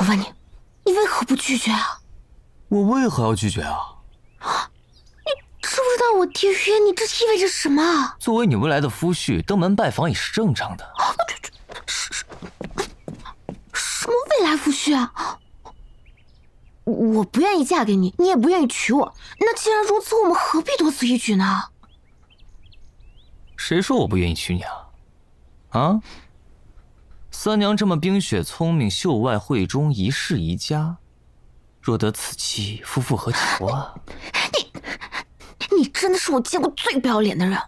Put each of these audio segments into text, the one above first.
问你，你为何不拒绝啊？ 我为何要拒绝啊？ 你知不知道我爹约你，这意味着什么啊？ 作为你未来的夫婿，登门拜访也是正常的。 什么未来夫婿啊？我不愿意嫁给你，你也不愿意娶我。那既然如此，我们何必多此一举呢？ 谁说我不愿意娶你啊？啊？三娘这么冰雪聪明，秀外慧中，一世宜家。若得此妻，夫复何求啊？ 你真的是我见过最不要脸的人。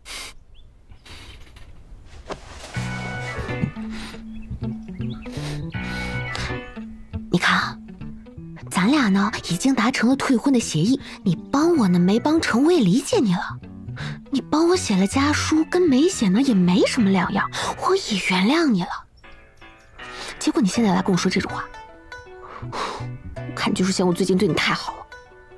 你看啊，咱俩呢已经达成了退婚的协议，你帮我呢没帮成，我也理解你了。你帮我写了家书，跟没写呢也没什么两样，我也原谅你了。结果你现在来跟我说这种话，我看你就是嫌我最近对你太好了。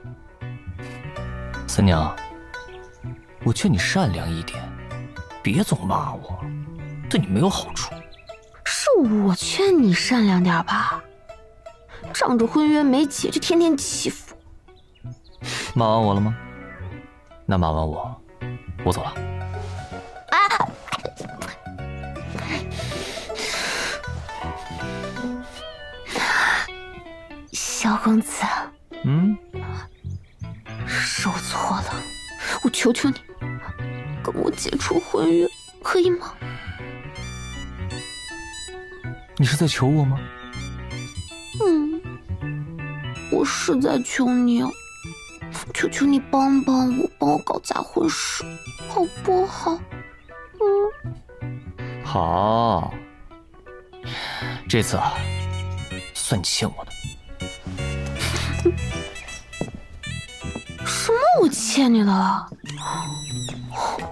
三娘，我劝你善良一点，别总骂我，对你没有好处。 是我劝你善良点吧，仗着婚约没结就天天欺负。 骂完我了吗？那骂完我走了。 啊！小公子，是我错了，我求求你，跟我解除婚约，可以吗？ 你是在求我吗？ 我是在求你，求求你帮帮我，帮我搞假婚事，好不好？ 好，这次啊，算你欠我的。 什么我欠你的了？